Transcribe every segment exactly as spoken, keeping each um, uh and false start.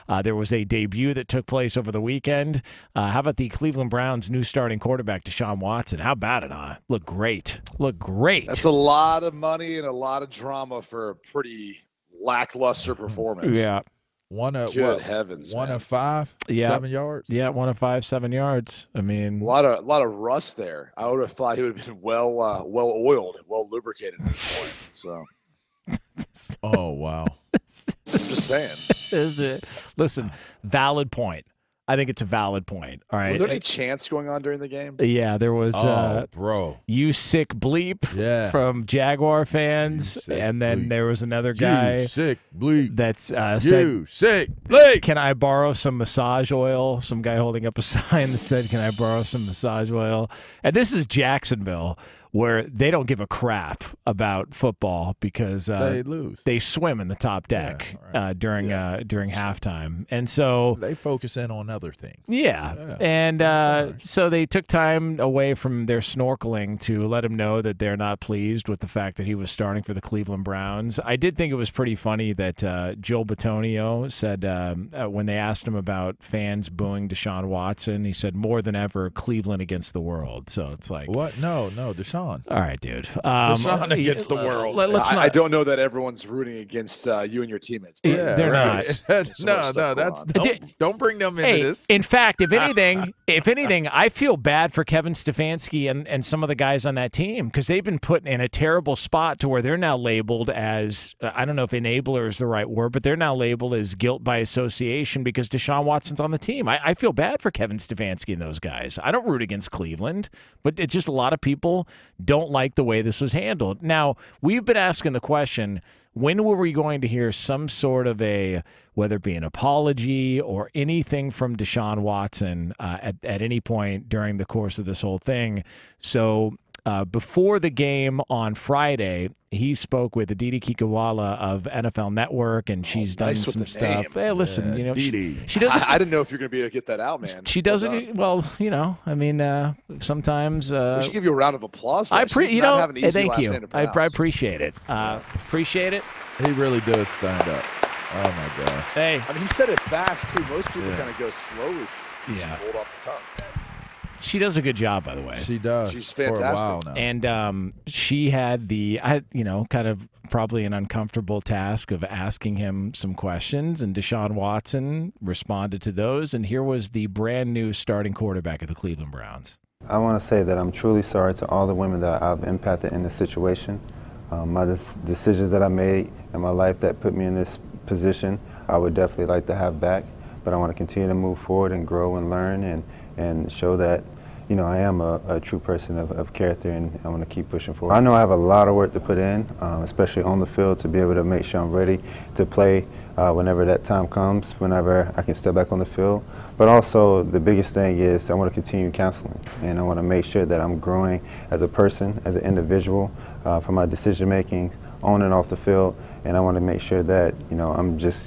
Uh, there was a debut that took place over the weekend. Uh, how about the Cleveland Browns' new starting quarterback, Deshaun Watson? How about it, huh? Look great. Look great. That's a lot of money and a lot of drama for a pretty lackluster performance. Yeah. One of Good what, heavens, one man. of five, yeah. seven yards. Yeah, one of five, seven yards. I mean, a lot of a lot of rust there. I would have thought he would have been well uh, well oiled, well lubricated at this point. So, oh wow, I'm just saying. Is it? Listen, valid point. I think it's a valid point. All right. Was there any chants going on during the game? Yeah, there was. oh uh, bro, You sick bleep yeah, from Jaguar fans, and then bleep. there was another guy you sick bleep. that's uh, said, You sick bleep. "Can I borrow some massage oil?" Some guy holding up a sign that said, "Can I borrow some massage oil?" And this is Jacksonville, where they don't give a crap about football because uh, They lose. They swim in the top deck Yeah, right. uh, during Yeah. uh, during halftime, and so They focus in on other things. yeah, Yeah, and so it's uh, all right. so they took time away from their snorkeling to let him know that they're not pleased with the fact that he was starting for the Cleveland Browns. I did think it was pretty funny that uh, Joe Batonio said um, uh, when they asked him about fans booing Deshaun Watson, he said, "More than ever, Cleveland against the world." So it's like, What? No, no, Deshaun. all right, dude. Um, Deshaun against the world. Let, us I, not. I don't know that everyone's rooting against uh, you and your teammates. but Yeah, they're there's not. some no, other no, stuff going that's on. don't, don't bring them into Hey, this. in fact, if anything, if anything, I feel bad for Kevin Stefanski and, and some of the guys on that team because they've been put in a terrible spot to where they're now labeled as, I don't know if enabler is the right word, but they're now labeled as guilt by association because Deshaun Watson's on the team. I, I feel bad for Kevin Stefanski and those guys. I don't root against Cleveland, but it's just a lot of people don't like the way this was handled. Now, we've been asking the question, when were we going to hear some sort of a, whether it be an apology or anything from Deshaun Watson uh, at, at any point during the course of this whole thing? So uh, before the game on Friday, he spoke with Aditi Kikawala of N F L Network, and she's done nice with some the stuff. name. Hey, listen, Yeah, you know, she, Didi. she doesn't. I, I didn't know if you're going to be able to get that out, man. She Well doesn't. done. Well, you know, I mean, uh, sometimes. Uh, we should give you a round of applause. For I that. She does appreciate. You not know, have an hey, easy thank last you. name to I, I pronounce. appreciate it. Uh, appreciate it. He really does stand up. Oh my god. Hey, I mean, he said it fast too. Most people Yeah. kind of go slowly. Just Yeah. rolled off the tongue. she does a good job, by the way. She does. She's For a while fantastic. now. And um, she had the, I, you know, kind of probably an uncomfortable task of asking him some questions, and Deshaun Watson responded to those. And here was the brand new starting quarterback of the Cleveland Browns. I want to say that I'm truly sorry to all the women that I've impacted in this situation. Um, my des- decisions that I made in my life that put me in this position, I would definitely like to have back. But I want to continue to move forward and grow and learn and, and show that, you know, I am a, a true person of, of character, and I want to keep pushing forward. I know I have a lot of work to put in, um, especially on the field, to be able to make sure I'm ready to play uh, whenever that time comes, whenever I can step back on the field. But also, the biggest thing is I want to continue counseling, and I want to make sure that I'm growing as a person, as an individual, uh, for my decision making on and off the field, and I want to make sure that, you know, I'm just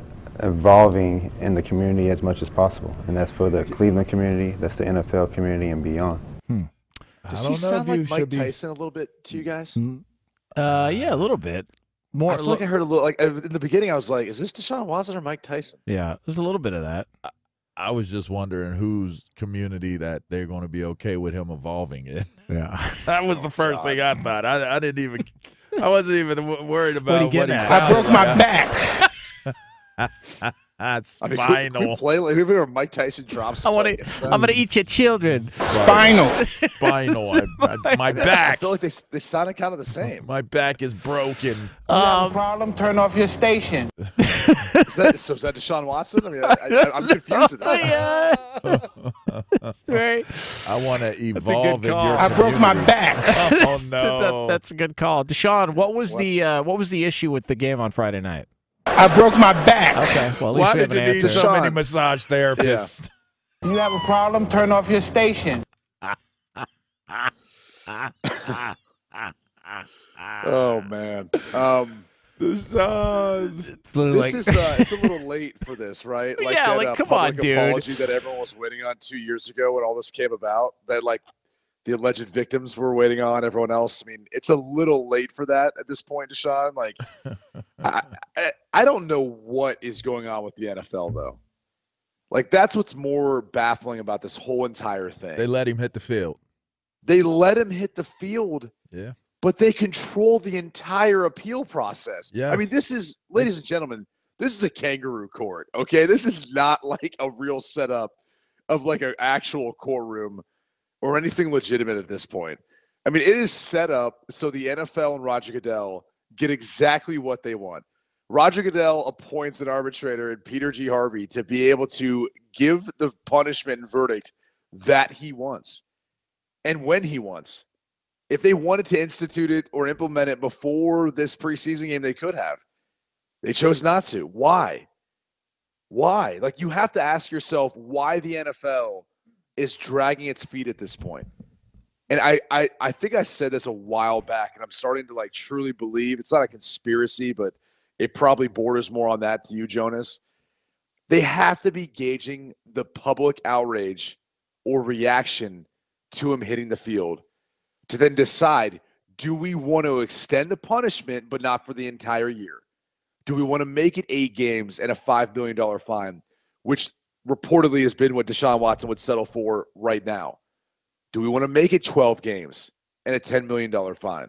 evolving in the community as much as possible, and that's for the Cleveland community, that's the N F L community, and beyond. Hmm. Does I he don't know sound if you like Mike should be- Tyson a little bit to you guys? Uh, yeah, a little bit. More, I feel like I heard a little. Like in the beginning, I was like, "Is this Deshaun Watson or Mike Tyson?" yeah, there's a little bit of that. I was just wondering whose community that they're going to be okay with him evolving in. Yeah. That was the first thing I thought. I, I didn't even. I wasn't even w- worried about What he what, getting he at? sounded I broke my like. back. That's I mean, can we- can we spinal. play like where Mike Tyson drops. I want play to. against I'm them? gonna eat your children. Spinal. Spinal. I, I, my I back. feel like they they sounded kind of the same. My back is broken. You have a Um, problem? Turn off your station. Is that so? Is that Deshaun Watson? I mean, I, I, I'm confused at this point. yeah. Right. I want to evolve in call. your I broke my community. back. Oh no. That- that's a good call, Deshaun. What was What's- the uh, what was the issue with the game on Friday night? I broke my back. Okay, well, at least Why we have did you an need answer. so many Deshaun. massage therapists? You have a problem? Turn off your station. Oh man. Um, Deshaun. It's literally this like, is uh, it's a little late for this, right? Like Yeah, that like, uh, come on, public dude. apology that everyone was waiting on two years ago when all this came about. That like the alleged victims we're waiting on, everyone else. I mean, it's a little late for that at this point, Deshaun. Like, I, I, I don't know what is going on with the N F L, though. Like, that's what's more baffling about this whole entire thing. They let him hit the field. They let him hit the field. Yeah. But they control the entire appeal process. Yeah. I mean, this is, ladies and gentlemen, this is a kangaroo court, okay? This is not like a real setup of like an actual courtroom or anything legitimate at this point. I mean, it is set up so the N F L and Roger Goodell get exactly what they want. Roger Goodell appoints an arbitrator and Peter G. Harvey to be able to give the punishment and verdict that he wants and when he wants. If they wanted to institute it or implement it before this preseason game, they could have. They chose not to. Why? Why? Like, you have to ask yourself why the N F L is dragging its feet at this point. And I, I, I think I said this a while back, and I'm starting to, like, truly believe it's not a conspiracy, but it probably borders more on that to you, Jonas. They have to be gauging the public outrage or reaction to him hitting the field to then decide, do we want to extend the punishment but not for the entire year? Do we want to make it eight games and a five million dollars fine, which reportedly has been what Deshaun Watson would settle for right now? Do we want to make it twelve games and a ten million dollars fine?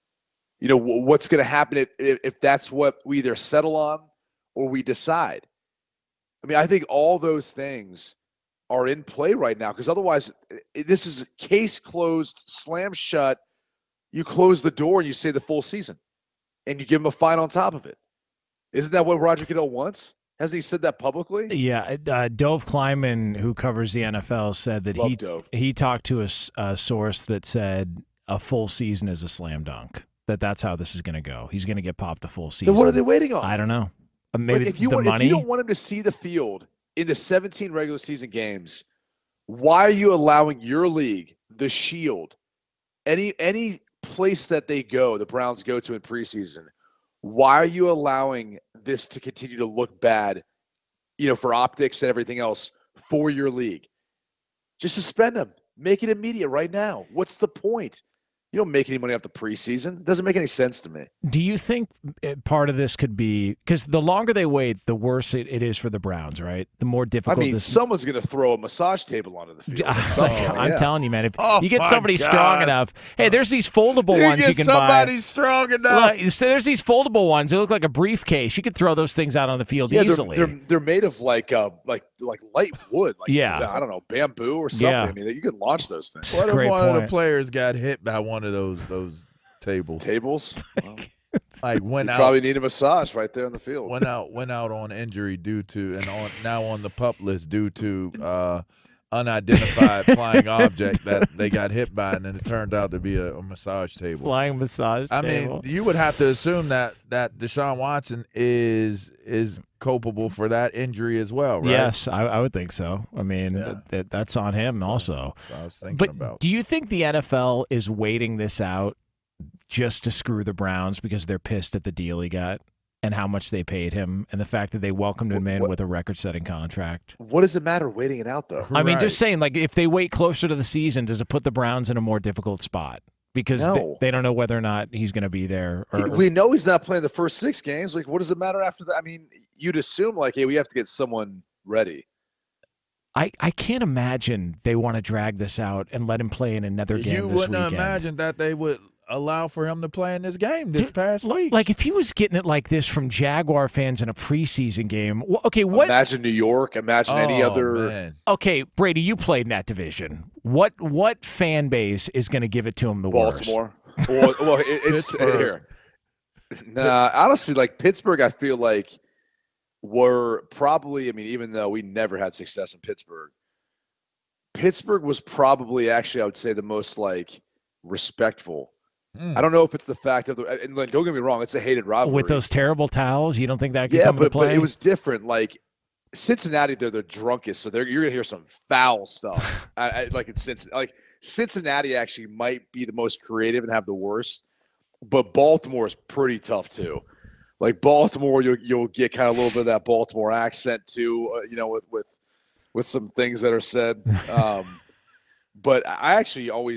You know, what's going to happen if, if that's what we either settle on or we decide? I mean, I think all those things are in play right now, because otherwise this is case closed, slam shut. You close the door and you say the full season and you give him a fine on top of it. Isn't that what Roger Goodell wants? Hasn't he said that publicly? Yeah. Uh, Dove Kleiman, who covers the N F L, said that Love he Dove. he talked to a, a source that said a full season is a slam dunk, that that's how this is going to go. He's going to get popped a full season. Then what are they waiting on? I don't know. Uh, maybe like if you the want, money. If you don't want him to see the field in the seventeen regular season games, why are you allowing your league, the Shield, any any place that they go, the Browns go to in preseason, why are you allowing this to continue to look bad, you know, for optics and everything else for your league? Just suspend them. Make it immediate right now. What's the point? You don't make any money off the preseason. It doesn't make any sense to me. Do you think part of this could be because the longer they wait, the worse it, it is for the Browns, right? The more I difficult. mean, this... someone's going to throw a massage table onto the field. At some point, I'm yeah. telling you, man. If Oh you get my somebody God. strong enough, hey, there's these foldable You ones get you can somebody buy. strong enough. Look, so there's these foldable ones. They look like a briefcase. You could throw those things out on the field Yeah, they're, easily. they're they're made of like uh like like light wood, like Yeah. I don't know, bamboo or something. Yeah. I mean, you can launch those things. What if Great one of the point. players got hit by one of those those tables? Tables. Well, Like went you out, probably need a massage right there in the field. went out, went out on injury due to, and on now on the PUP list due to uh, unidentified flying object that they got hit by, and then it turned out to be a, a massage table. Flying massage I table. mean, you would have to assume that that Deshaun Watson is is culpable for that injury as well, right? Yes, I, I would think so. I mean, Yeah. th- th- that's on him also. So I was thinking But about. do you think the N F L is waiting this out just to screw the Browns because they're pissed at the deal he got and how much they paid him and the fact that they welcomed him in What- with a record-setting contract? What does it matter waiting it out though? I mean, Right. just saying, like, if they wait closer to the season, does it put the Browns in a more difficult spot? Because they, No. they don't know whether or not he's going to be there. Or, We know he's not playing the first six games. Like, what does it matter after that? I mean, you'd assume like, hey, we have to get someone ready. I, I can't imagine they want to drag this out and let him play in another game You this wouldn't weekend. imagine that they would allow for him to play in this game this Dude, past Like- week. Like if he was getting it like this from Jaguar fans in a preseason game. wh- Okay, what? Imagine New York. Imagine any Oh, other. man. Okay, Brady, you played in that division. What what fan base is going to give it to him the worst? Baltimore. well, well, it, it's Pittsburgh. here. Nah, honestly, like Pittsburgh, I feel like were probably. I mean, even though we never had success in Pittsburgh, Pittsburgh was probably actually, I would say, the most like respectful. Hmm. I don't know if it's the fact of the. And like, don't get me wrong, it's a hated rivalry. With those terrible towels, you don't think that could yeah, come into but, but play? it was different. Like Cincinnati, they're the drunkest, so they're, you're gonna hear some foul stuff. I, I, like in Cincinnati, like Cincinnati actually might be the most creative and have the worst, but Baltimore is pretty tough too. Like Baltimore, you'll you'll get kind of a little bit of that Baltimore accent too. Uh, you know, with with with some things that are said. Um, but I actually always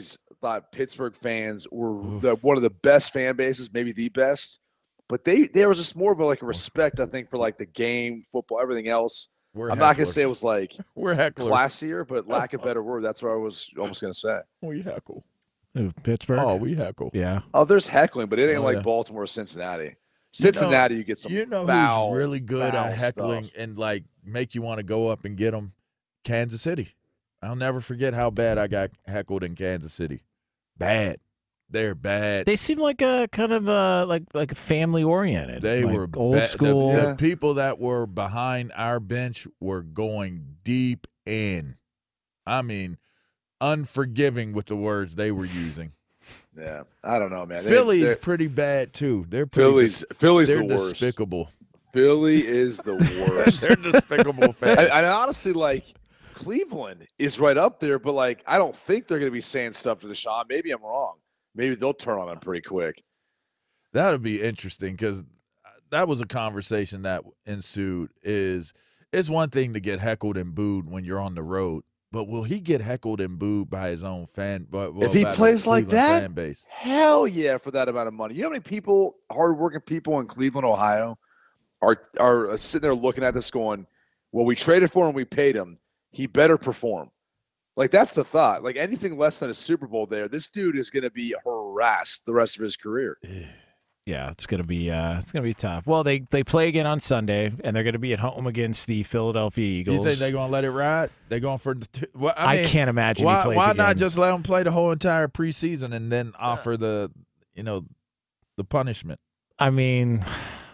thought Pittsburgh fans were the, one of the best fan bases, maybe the best. But they there was just more of a, like a respect, I think, for like the game, football, everything else. We're I'm not gonna hecklers. say it was like We're hecklers. classier, but lack of better word, that's what I was almost gonna say. We heckle. Ooh, Pittsburgh. Oh, we heckle. Yeah. Oh, there's heckling, but it ain't Oh, like yeah. Baltimore or Cincinnati. Cincinnati, you, get some You know foul, who's really good foul at heckling stuff. and like make you want to go up and get them? Kansas City. I'll never forget how bad I got heckled in Kansas City. Bad. They're bad. They seem like a kind of uh like like family oriented. They like were old ba- school. The, the Yeah. people that were behind our bench were going deep in. I mean, unforgiving with the words they were using. Yeah, I don't know, man. They- Philly's they're- pretty bad too. They're pretty Philly's Philly's They're the worst. despicable. Philly is the worst. They're despicable fans. I, I honestly like Cleveland is right up there, but like I don't think they're going to be saying stuff to Deshaun. Maybe I'm wrong. Maybe they'll turn on him pretty quick. That would be interesting because that was a conversation that ensued. Is it's one thing to get heckled and booed when you're on the road, but will he get heckled and booed by his own fan? Well, If he by the plays like Cleveland that, fan base? Hell yeah, for that amount of money. You know how many people, hardworking people in Cleveland, Ohio, are are sitting there looking at this, going, "Well, we traded for him, we paid him. He better perform." Like that's the thought. Like anything less than a Super Bowl, there, this dude is going to be harassed the rest of his career. Yeah, it's gonna be uh, it's gonna be tough. Well, they they play again on Sunday, and they're gonna be at home against the Philadelphia Eagles. You think they're gonna let it ride? They're going for the. Two, well, I, I mean, can't imagine Why, he plays why again. not just let him play the whole entire preseason and then offer the, you know, the punishment? I mean,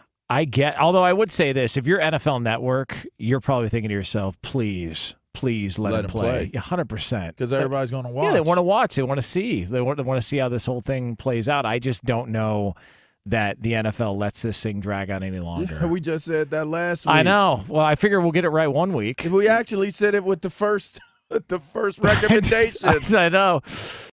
I get. Although I would say this: if you're N F L Network, you're probably thinking to yourself, "Please, please let, Let him him play." play. Yeah, hundred percent. Because everybody's gonna watch. Yeah, they want to watch. They want to see. They want, they want to see how this whole thing plays out. I just don't know that the N F L lets this thing drag out any longer. Yeah, we just said that last week. I know. Well, I figure we'll get it right one week. We actually said it with the first, with the first recommendation. I know.